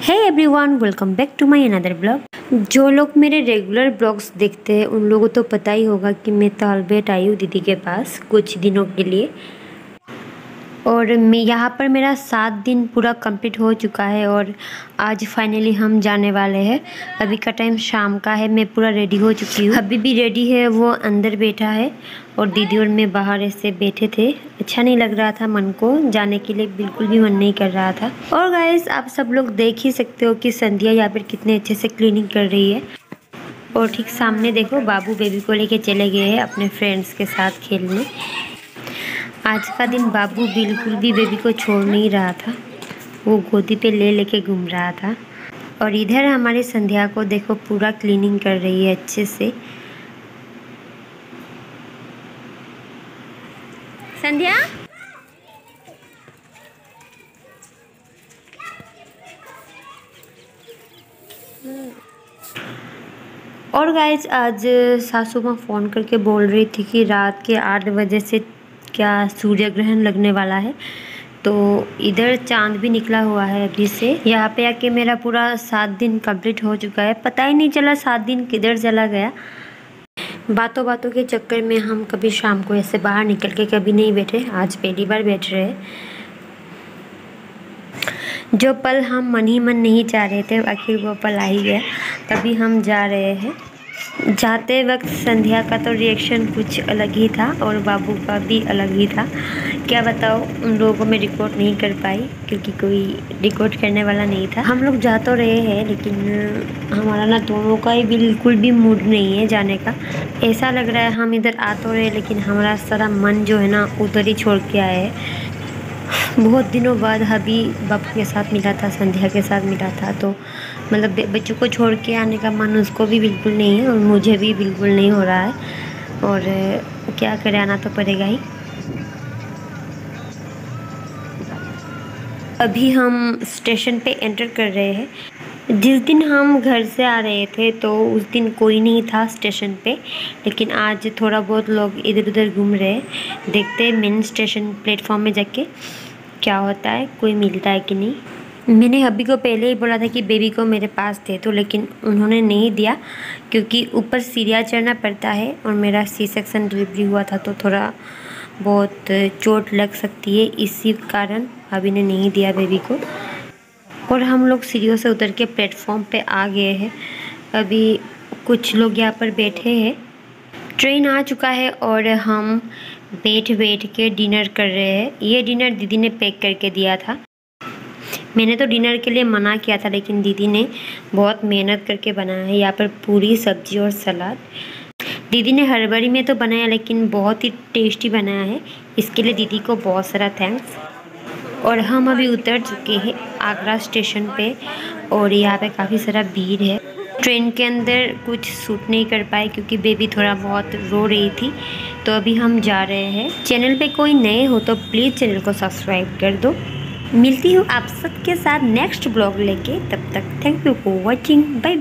Hey everyone, welcome back to my another blog. जो लोग मेरे रेगुलर ब्लॉग्स देखते हैं उन लोगों को तो पता ही होगा कि मैं तालबेट आई हूँ दीदी के पास कुछ दिनों के लिए। और मैं यहाँ पर मेरा 7 दिन पूरा कंप्लीट हो चुका है और आज फाइनली हम जाने वाले हैं। अभी का टाइम शाम का है, मैं पूरा रेडी हो चुकी हूँ। अभी भी रेडी है, वो अंदर बैठा है और दीदी और मैं बाहर ऐसे बैठे थे। अच्छा नहीं लग रहा था, मन को जाने के लिए बिल्कुल भी मन नहीं कर रहा था। और गाइस, आप सब लोग देख ही सकते हो कि संध्या यहाँ पर कितने अच्छे से क्लीनिंग कर रही है। और ठीक सामने देखो, बाबू बेबी को लेके चले गए हैं अपने फ्रेंड्स के साथ खेलने। आज का दिन बाबू बिल्कुल भी बेबी को छोड़ नहीं रहा था, वो गोदी पे ले लेके घूम रहा था। और इधर हमारी संध्या को देखो पूरा क्लीनिंग कर रही है अच्छे से। संध्या, और गाइज आज सासू माँ फ़ोन करके बोल रही थी कि रात के 8 बजे से क्या सूर्य ग्रहण लगने वाला है। तो इधर चांद भी निकला हुआ है अभी से। यहाँ पे आके मेरा पूरा 7 दिन कंप्लीट हो चुका है, पता ही नहीं चला 7 दिन किधर चला गया। बातों बातों के चक्कर में हम कभी शाम को ऐसे बाहर निकल के कभी नहीं बैठे, आज पहली बार बैठ रहे हैं। जो पल हम मन ही मन नहीं चाह रहे थे, आखिर वो पल आ ही गया। तभी हम जा रहे हैं। जाते वक्त संध्या का तो रिएक्शन कुछ अलग ही था और बाबू का भी अलग ही था। क्या बताओ, उन लोगों को मैं रिकॉर्ड नहीं कर पाई क्योंकि कोई रिकॉर्ड करने वाला नहीं था। हम लोग जा तो रहे हैं लेकिन हमारा ना दोनों का ही बिल्कुल भी मूड नहीं है जाने का। ऐसा लग रहा है हम इधर आ तो रहे लेकिन हमारा सारा मन जो है ना उधर ही छोड़ के आए हैं। बहुत दिनों बाद अभी बाबू के साथ मिला था, संध्या के साथ मिला था, तो मतलब बच्चों को छोड़ के आने का मन उसको भी बिल्कुल नहीं है और मुझे भी बिल्कुल नहीं हो रहा है। और क्या करें, आना तो पड़ेगा ही। अभी हम स्टेशन पे एंटर कर रहे हैं। जिस दिन हम घर से आ रहे थे तो उस दिन कोई नहीं था स्टेशन पे, लेकिन आज थोड़ा बहुत लोग इधर उधर घूम रहे हैं। देखते हैं मेन स्टेशन प्लेटफॉर्म में जाके क्या होता है, कोई मिलता है कि नहीं। मैंने अभी को पहले ही बोला था कि बेबी को मेरे पास दे दो, लेकिन उन्होंने नहीं दिया क्योंकि ऊपर सीढ़ियाँ चढ़ना पड़ता है और मेरा सी सेक्शन डिलीवरी हुआ था तो थोड़ा बहुत चोट लग सकती है, इसी कारण अभी ने नहीं दिया बेबी को। और हम लोग सीढ़ियों से उतर के प्लेटफॉर्म पे आ गए हैं। अभी कुछ लोग यहाँ पर बैठे हैं। ट्रेन आ चुका है और हम बैठ के डिनर कर रहे हैं। ये डिनर दीदी ने पैक करके दिया था। मैंने तो डिनर के लिए मना किया था लेकिन दीदी ने बहुत मेहनत करके बनाया है। यहाँ पर पूरी सब्जी और सलाद दीदी ने हड़बड़ी में तो बनाया लेकिन बहुत ही टेस्टी बनाया है, इसके लिए दीदी को बहुत सारा थैंक्स। और हम अभी उतर चुके हैं आगरा स्टेशन पे और यहाँ पे काफ़ी सारा भीड़ है। ट्रेन के अंदर कुछ सूट नहीं कर पाए क्योंकि बेबी थोड़ा बहुत रो रही थी, तो अभी हम जा रहे हैं। चैनल पे कोई नए हो तो प्लीज़ चैनल को सब्सक्राइब कर दो। मिलती हूँ आप सबके साथ नेक्स्ट ब्लॉग लेके, तब तक thank you for watching, bye.